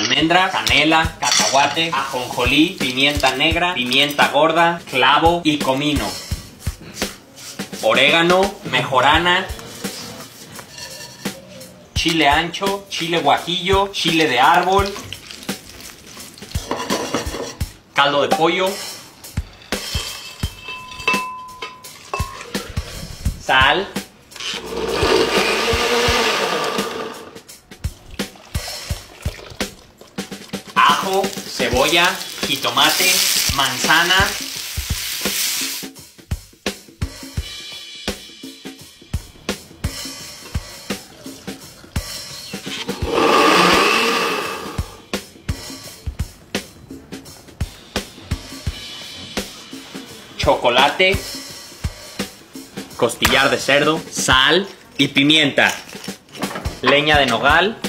almendras, canela, cacahuate, ajonjolí, pimienta negra, pimienta gorda, clavo y comino. Orégano, mejorana, chile ancho, chile guajillo, chile de árbol, caldo de pollo, sal, ajo, cebolla, jitomate, manzana, chocolate, costillar de cerdo, sal y pimienta, leña de nogal,